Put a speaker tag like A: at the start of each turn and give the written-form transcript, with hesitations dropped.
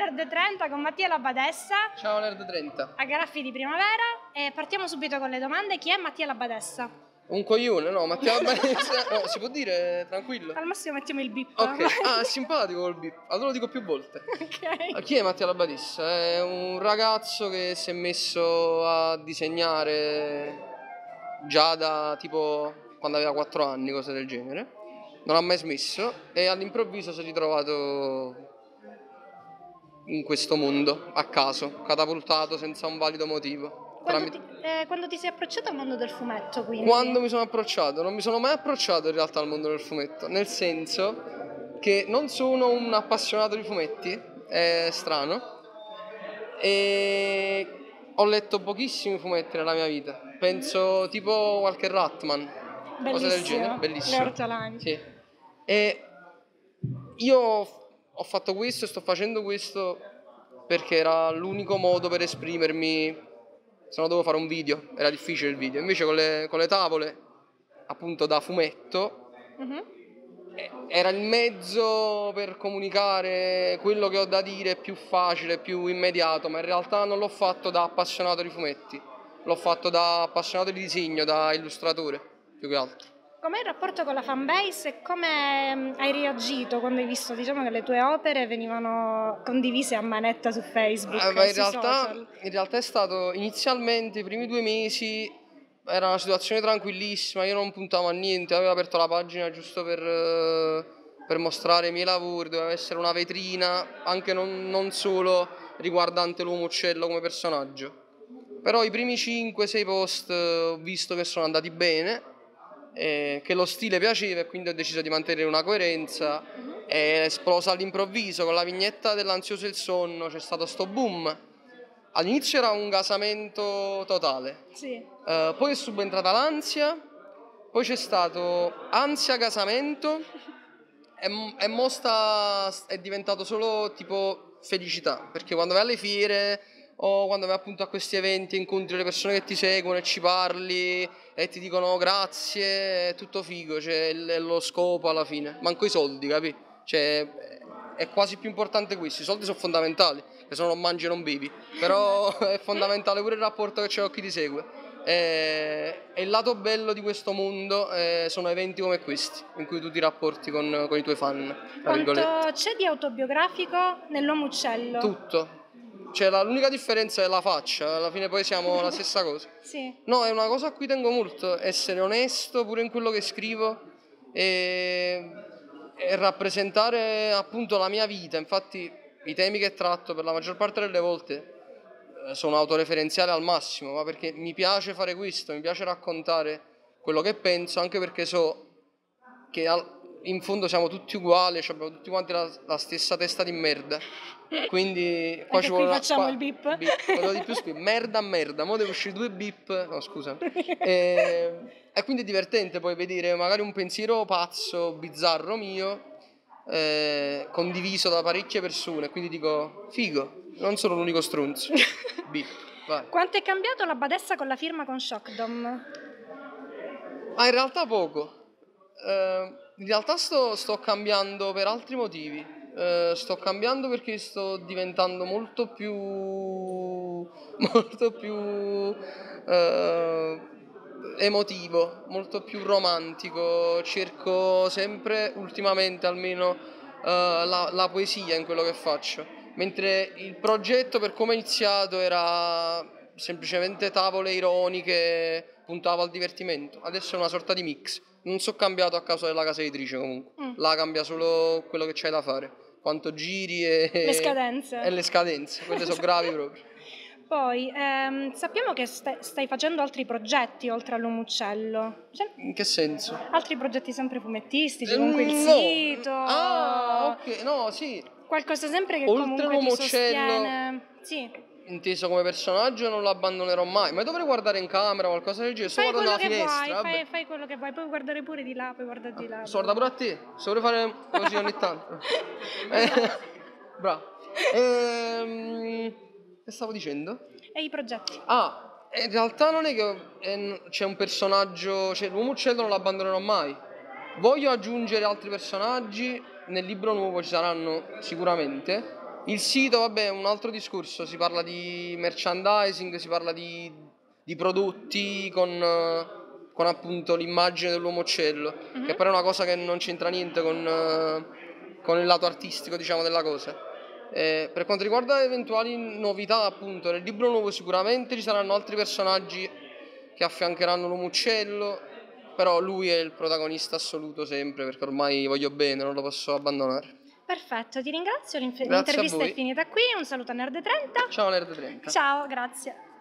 A: Nerd 30 con Mattia La Badessa.
B: Ciao Nerd 30.
A: A Garaffi di Primavera. E partiamo subito con le domande. Chi è Mattia La Badessa?
B: Un coglione, no? Mattia La Badessa, no, si può dire tranquillo?
A: Al massimo mettiamo il bip.
B: Ok, è simpatico col bip, allora lo dico più volte.
A: Ok.
B: Chi è Mattia La Badessa? È un ragazzo che si è messo a disegnare già da tipo quando aveva 4 anni, cose del genere. Non ha mai smesso e all'improvviso si è ritrovato in questo mondo, a caso, catapultato senza un valido motivo.
A: Quando ti sei approcciato al mondo del fumetto, quindi?
B: Quando mi sono approcciato? Non mi sono mai approcciato in realtà al mondo del fumetto, nel senso che non sono un appassionato di fumetti, è strano, e ho letto pochissimi fumetti nella mia vita, penso tipo qualche Ratman, cose del genere, bellissimo.
A: Le ortolani.
B: Sì. E io ho fatto questo e sto facendo questo perché era l'unico modo per esprimermi, se no dovevo fare un video, era difficile il video. Invece con le tavole, appunto da fumetto, era il mezzo per comunicare quello che ho da dire più facile, più immediato, ma in realtà non l'ho fatto da appassionato di fumetti, l'ho fatto da appassionato di disegno, da illustratore, più che altro.
A: Com'è il rapporto con la fanbase e come hai reagito quando hai visto, diciamo, che le tue opere venivano condivise a manetta su Facebook
B: Ma
A: e sui social?
B: in realtà è stato inizialmente i primi 2 mesi era una situazione tranquillissima, io non puntavo a niente, avevo aperto la pagina giusto per mostrare i miei lavori, doveva essere una vetrina, anche non solo riguardante l'uomo uccello come personaggio. Però i primi 5-6 post ho visto che sono andati bene, che lo stile piaceva e quindi ho deciso di mantenere una coerenza. È esplosa all'improvviso con la vignetta dell'Ansioso e il sonno, c'è stato sto boom. All'inizio era un gasamento totale,
A: Sì.
B: poi è subentrata l'ansia, poi c'è stato ansia gasamento e è diventato solo tipo felicità, perché quando vai alle fiere o quando vai appunto a questi eventi incontri le persone che ti seguono e ci parli e ti dicono grazie, è tutto figo, c'è lo scopo alla fine, manco i soldi, capi? Cioè è quasi più importante questo, i soldi sono fondamentali, che se no non mangi e non bevi, però è fondamentale pure il rapporto che c'è con chi ti segue. E il lato bello di questo mondo sono eventi come questi, in cui tu ti rapporti con i tuoi fan.
A: Quanto c'è di autobiografico nell'uomo uccello?
B: Tutto. Cioè l'unica differenza è la faccia, alla fine poi siamo la stessa cosa.
A: Sì.
B: No, è una cosa a cui tengo molto, essere onesto pure in quello che scrivo e rappresentare appunto la mia vita. Infatti i temi che tratto per la maggior parte delle volte sono autoreferenziali al massimo, ma perché mi piace fare questo, mi piace raccontare quello che penso, anche perché so che in fondo siamo tutti uguali, cioè abbiamo tutti quanti la stessa testa di merda. Quindi qua ci vuole
A: facciamo il bip.
B: Volevo di più merda a merda, mo devo uscire 2 bip, no scusa. E quindi è divertente poi vedere magari un pensiero pazzo, bizzarro mio, condiviso da parecchie persone, quindi dico figo, non sono l'unico stronzo. Bip, vai.
A: Quanto è cambiato la Badessa con la firma con Shockdom?
B: Ma in realtà poco. In realtà sto cambiando per altri motivi. Sto cambiando perché sto diventando molto più emotivo, molto più romantico. Cerco sempre, ultimamente almeno, la poesia in quello che faccio. Mentre il progetto, per come è iniziato, era semplicemente tavole ironiche, puntava al divertimento. Adesso è una sorta di mix. Non so cambiato a causa della casa editrice comunque. La cambia solo quello che c'hai da fare. Quanto giri
A: le scadenze.
B: E le scadenze, quelle sono gravi proprio.
A: Poi sappiamo che stai facendo altri progetti oltre all'uomo uccello.
B: In che senso?
A: Altri progetti sempre fumettistici, comunque il sito.
B: Ah, ok, no, sì.
A: Qualcosa sempre che
B: oltre
A: comunque ti sostiene. Sì.
B: Inteso come personaggio non lo abbandonerò mai, ma dovrei guardare in camera o qualcosa del genere. Sto guardando la finestra.
A: Fai quello che vuoi, puoi guardare pure di là, puoi guardare di là.
B: Sto guardando pure a te, se vorrei fare così ogni tanto. Bravo. Che stavo dicendo?
A: E i progetti?
B: In realtà non è che c'è un personaggio, cioè l'uomo uccello non lo abbandonerò mai. Voglio aggiungere altri personaggi, nel libro nuovo ci saranno sicuramente. Il sito, vabbè, è un altro discorso, si parla di merchandising, si parla di prodotti con appunto l'immagine dell'uomo uccello, che però è una cosa che non c'entra niente con il lato artistico, diciamo, della cosa. Per quanto riguarda eventuali novità, appunto, nel libro nuovo sicuramente ci saranno altri personaggi che affiancheranno l'uomo uccello, però lui è il protagonista assoluto sempre, perché ormai voglio bene, non lo posso abbandonare.
A: Perfetto, ti ringrazio,
B: Grazie a
A: l'intervista è
B: voi.
A: finita qui, un saluto a Nerd 30.
B: Ciao Nerd 30.
A: Ciao, grazie.